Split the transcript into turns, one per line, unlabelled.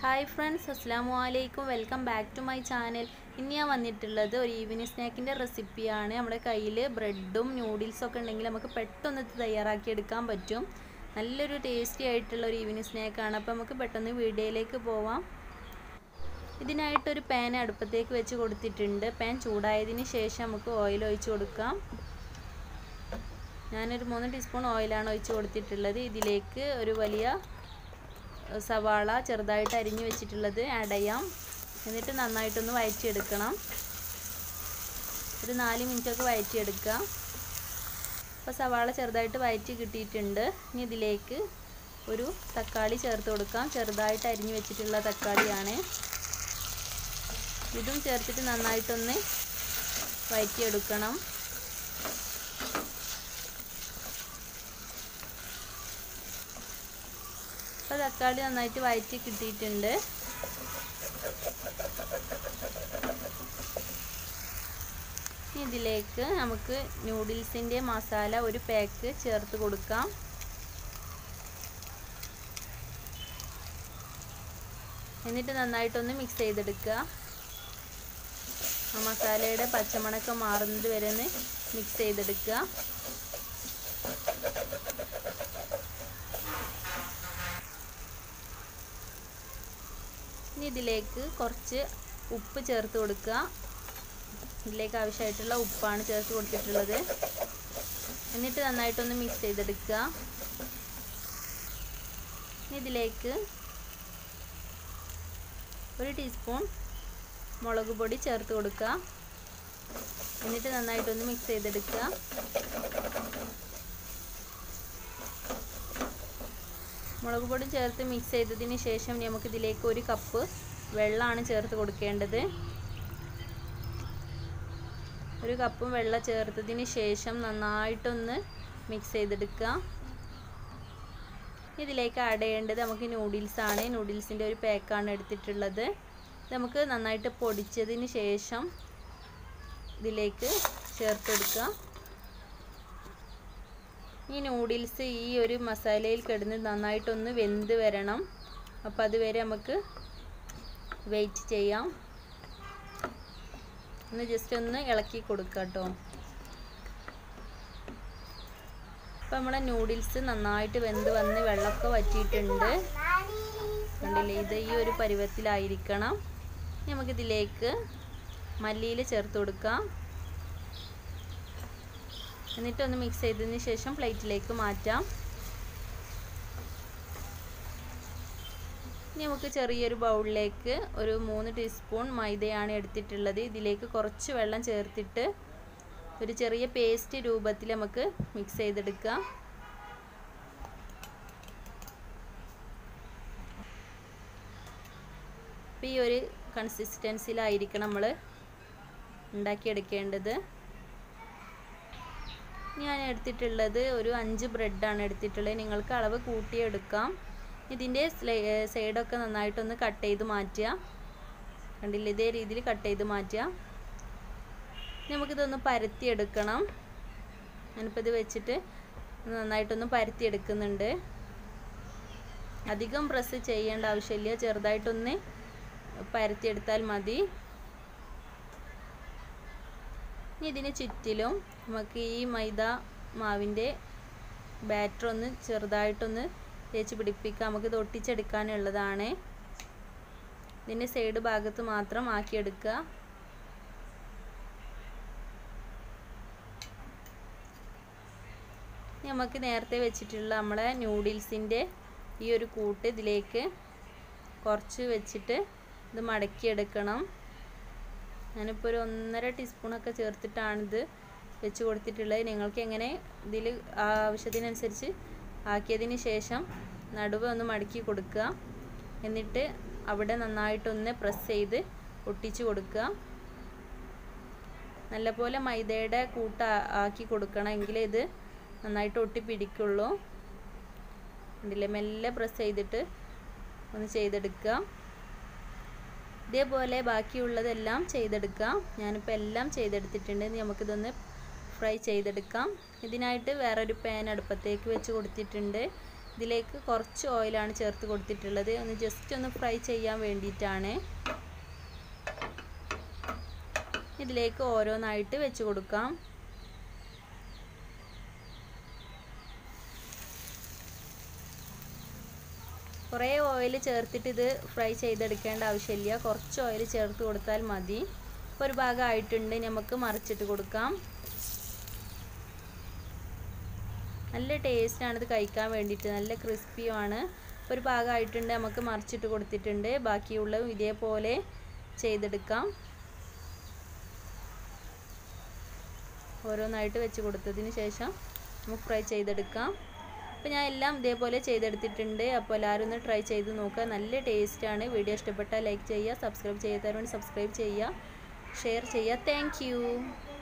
Hi friends, അസ്സലാമു അലൈക്കും. Welcome back to my channel. ഇന്ന് ഞാൻ വന്നിട്ടുള്ളത് ഒരു ഈവനിങ് സ്നാക്കിൻ്റെ റെസിപ്പിയാണ്. നമ്മുടെ കയ്യിൽ ബ്രെഡും നൂഡിൽസും ഒക്കെ ഉണ്ടെങ്കിൽ നമുക്ക് പെട്ടെന്ന് തയ്യാറാക്കി എടുക്കാൻ പറ്റും. നല്ലൊരു ടേസ്റ്റി ആയിട്ടുള്ള ഒരു ഈവനിങ് സ്നാക്കാണ്. അപ്പോൾ നമുക്ക് പെട്ടെന്ന് വീഡിയോയിലേക്ക് പോവാം. ഇതിനായിട്ടൊരു പാൻ അടുപ്പത്തേക്ക് വെച്ച് കൊടുത്തിട്ടുണ്ട്. പാൻ ചൂടായതിന് ശേഷം നമുക്ക് ഓയിൽ ഒഴിച്ച് കൊടുക്കാം. ഞാനൊരു 3 ടീസ്പൂൺ ഓയിലാണ് ഒഴിച്ച് കൊടുത്തിട്ടുള്ളത്. ഇതിലേക്ക് ഒരു വലിയ സവാള ചെറുതായിട്ട് അരിഞ്ഞു വെച്ചിട്ടുള്ളത് ആഡ് ചെയ്യാം. എന്നിട്ട് നന്നായിട്ടൊന്ന് വഴറ്റിയെടുക്കണം. ഒരു 4 മിനിറ്റൊക്കെ വഴറ്റിയെടുക്കുക. അപ്പോൾ സവാള ചെറുതായിട്ട് വഴറ്റി കിട്ടിയിട്ടുണ്ട്. ഇനി ഇതിലേക്ക് ഒരു തക്കാളി ചേർത്ത് കൊടുക്കാം. ചെറുതായിട്ട് അരിഞ്ഞു വെച്ചിട്ടുള്ള തക്കാളിയാണ്. ഇതും ചേർത്തിട്ട് നന്നായിട്ടൊന്ന് വഴറ്റിയെടുക്കണം. അപ്പോൾ തക്കാളി നന്നായിട്ട് വഴറ്റി കിട്ടിയിട്ടുണ്ട്. ഇതിലേക്ക് നമുക്ക് നൂഡിൽസിൻ്റെ മസാല ഒരു പാക്ക് ചേർത്ത് കൊടുക്കാം. എന്നിട്ട് നന്നായിട്ടൊന്ന് മിക്സ് ചെയ്തെടുക്കുക. ആ മസാലയുടെ പച്ചമണക്കം മാറുന്നത് വരെ ഒന്ന് മിക്സ് ചെയ്തെടുക്കുക. ഇനി ഇതിലേക്ക് കുറച്ച് ഉപ്പ് ചേർത്ത് കൊടുക്കുക. ഇതിലേക്ക് ആവശ്യമായിട്ടുള്ള ഉപ്പാണ് ചേർത്ത് കൊടുത്തിട്ടുള്ളത്. എന്നിട്ട് നന്നായിട്ടൊന്ന് മിക്സ് ചെയ്തെടുക്കുക. ഇനി ഇതിലേക്ക് 1 ടീസ്പൂൺ മുളക് പൊടി ചേർത്ത് കൊടുക്കുക. എന്നിട്ട് നന്നായിട്ടൊന്ന് മിക്സ് ചെയ്തെടുക്കുക. മുളക് പൊടി ചേർത്ത് മിക്സ് ചെയ്തതിന് ശേഷം നമുക്കിതിലേക്ക് 1 കപ്പ് വെള്ളമാണ് ചേർത്ത് കൊടുക്കേണ്ടത്. 1 കപ്പും വെള്ളം ചേർത്തതിന് ശേഷം നന്നായിട്ടൊന്ന് മിക്സ് ചെയ്തെടുക്കുക. ഇതിലേക്ക് ആഡ് ചെയ്യേണ്ടത് നമുക്ക് നൂഡിൽസാണ്. നൂഡിൽസിൻ്റെ ഒരു പാക്കാണ് എടുത്തിട്ടുള്ളത്. നമുക്ക് നന്നായിട്ട് പൊടിച്ചതിന് ശേഷം ഇതിലേക്ക് ചേർത്ത് കൊടുക്കുക. ഈ നൂഡിൽസ് ഈ ഒരു മസാലയിൽ കിടന്ന് നന്നായിട്ടൊന്ന് വെന്ത് വരണം. അപ്പോൾ അതുവരെ നമുക്ക് വെയിറ്റ് ചെയ്യാം. ഒന്ന് ജസ്റ്റ് ഒന്ന് ഇളക്കി കൊടുക്കുക കേട്ടോ. അപ്പോൾ നമ്മുടെ നൂഡിൽസ് നന്നായിട്ട് വെന്ത് വന്ന് വെള്ളമൊക്കെ വറ്റിയിട്ടുണ്ട്. കണ്ടില്ലേ, ഇത് ഈ ഒരു പരുവത്തിലായിരിക്കണം. നമുക്കിതിലേക്ക് മല്ലിയില ചേർത്ത് കൊടുക്കാം. എന്നിട്ടൊന്ന് മിക്സ് ചെയ്തതിന് ശേഷം പ്ലേറ്റിലേക്ക് മാറ്റാം. ഇനി നമുക്ക് ചെറിയൊരു ബൗളിലേക്ക് ഒരു 3 ടീസ്പൂൺ മൈദയാണ് എടുത്തിട്ടുള്ളത്. ഇതിലേക്ക് കുറച്ച് വെള്ളം ചേർത്തിട്ട് ഒരു ചെറിയ പേസ്റ്റ് രൂപത്തിൽ നമുക്ക് മിക്സ് ചെയ്തെടുക്കാം. അപ്പോൾ ഈ ഒരു കൺസിസ്റ്റൻസിയിലായിരിക്കണം നമ്മൾ ഉണ്ടാക്കിയെടുക്കേണ്ടത്. ഞാൻ എടുത്തിട്ടുള്ളത് ഒരു 5 ബ്രെഡാണ് എടുത്തിട്ടുള്ളത്. നിങ്ങൾക്ക് അളവ് കൂട്ടിയെടുക്കാം. ഇതിൻ്റെ സൈഡൊക്കെ നന്നായിട്ടൊന്ന് കട്ട് ചെയ്ത് മാറ്റുക. കണ്ടില്ല, ഇതേ രീതിയിൽ കട്ട് ചെയ്ത് മാറ്റുക. നമുക്കിതൊന്ന് പരത്തിയെടുക്കണം. ഞാനിപ്പോൾ ഇത് വെച്ചിട്ട് നന്നായിട്ടൊന്ന് പരത്തിയെടുക്കുന്നുണ്ട്. അധികം പ്രസ് ചെയ്യേണ്ട ആവശ്യമില്ല, ചെറുതായിട്ടൊന്ന് പരത്തിയെടുത്താൽ മതി. ഇനി ഇതിന് ചുറ്റിലും നമുക്ക് ഈ മൈദ മാവിൻ്റെ ബാറ്റർ ഒന്ന് ചെറുതായിട്ടൊന്ന് തേച്ച് പിടിപ്പിക്കാം. നമുക്കിത് ഒട്ടിച്ചെടുക്കാനുള്ളതാണ്. ഇതിൻ്റെ സൈഡ് ഭാഗത്ത് മാത്രം ആക്കിയെടുക്കുക. നമുക്ക് നേരത്തെ വെച്ചിട്ടുള്ള നമ്മളെ നൂഡിൽസിൻ്റെ ഈ ഒരു കൂട്ട് ഇതിലേക്ക് കുറച്ച് വെച്ചിട്ട് ഇത് മടക്കിയെടുക്കണം. ഞാനിപ്പോൾ ഒരു 1.5 ടീസ്പൂണൊക്കെ ചേർത്തിട്ടാണിത് വെച്ച് കൊടുത്തിട്ടുള്ളത്. നിങ്ങൾക്ക് എങ്ങനെ ഇതിൽ ആവശ്യത്തിനനുസരിച്ച് ആക്കിയതിന് ശേഷം നടുവ് ഒന്ന് മടക്കി കൊടുക്കുക. എന്നിട്ട് അവിടെ നന്നായിട്ടൊന്ന് പ്രസ് ചെയ്ത് ഒട്ടിച്ച് കൊടുക്കുക. നല്ലപോലെ മൈദയുടെ കൂട്ട് ആക്കി കൊടുക്കണം, എങ്കിലേ ഇത് നന്നായിട്ട് ഒട്ടിപ്പിടിക്കുള്ളൂ. ഇതിൽ മെല്ലെ പ്രസ് ചെയ്തിട്ട് ഒന്ന് ചെയ്തെടുക്കുക. ഇതേപോലെ ബാക്കിയുള്ളതെല്ലാം ചെയ്തെടുക്കാം. ഞാനിപ്പോൾ എല്ലാം ചെയ്തെടുത്തിട്ടുണ്ട്. നമുക്കിതൊന്ന് ഫ്രൈ ചെയ്തെടുക്കാം. ഇതിനായിട്ട് വേറൊരു പാൻ അടുപ്പത്തേക്ക് വെച്ച് കൊടുത്തിട്ടുണ്ട്. ഇതിലേക്ക് കുറച്ച് ഓയിലാണ് ചേർത്ത് കൊടുത്തിട്ടുള്ളത്. ഒന്ന് ജസ്റ്റ് ഒന്ന് ഫ്രൈ ചെയ്യാൻ വേണ്ടിയിട്ടാണ്. ഇതിലേക്ക് ഓരോന്നായിട്ട് വെച്ച് കൊടുക്കാം. കുറേ ഓയിൽ ചേർത്തിട്ട് ഇത് ഫ്രൈ ചെയ്തെടുക്കേണ്ട ആവശ്യമില്ല. കുറച്ച് ഓയിൽ ചേർത്ത് കൊടുത്താൽ മതി. ഒരു ഭാഗം ആയിട്ടുണ്ട്, നമുക്ക് മറിച്ചിട്ട് കൊടുക്കാം. നല്ല ടേസ്റ്റാണ് ഇത് കഴിക്കാൻ വേണ്ടിയിട്ട്, നല്ല ക്രിസ്പിയുമാണ്. ഒരു ഭാഗമായിട്ടുണ്ട്, നമുക്ക് മറിച്ചിട്ട് കൊടുത്തിട്ടുണ്ട്. ബാക്കിയുള്ളതും ഇതേപോലെ ചെയ്തെടുക്കാം. ഓരോന്നായിട്ട് വെച്ച് കൊടുത്തതിന് ശേഷം നമുക്ക് ഫ്രൈ ചെയ്തെടുക്കാം. അപ്പോൾ ഞാൻ എല്ലാം ഇതേപോലെ ചെയ്തെടുത്തിട്ടുണ്ട്. അപ്പോൾ എല്ലാവരും ഒന്ന് ട്രൈ ചെയ്ത് നോക്കുക. നല്ല ടേസ്റ്റാണ്. വീഡിയോ ഇഷ്ടപ്പെട്ടാൽ ലൈക്ക് ചെയ്യുക, സബ്സ്ക്രൈബ് ചെയ്യാത്തവരുണ്ടെങ്കിൽ സബ്സ്ക്രൈബ് ചെയ്യുക, ഷെയർ ചെയ്യുക. Thank U.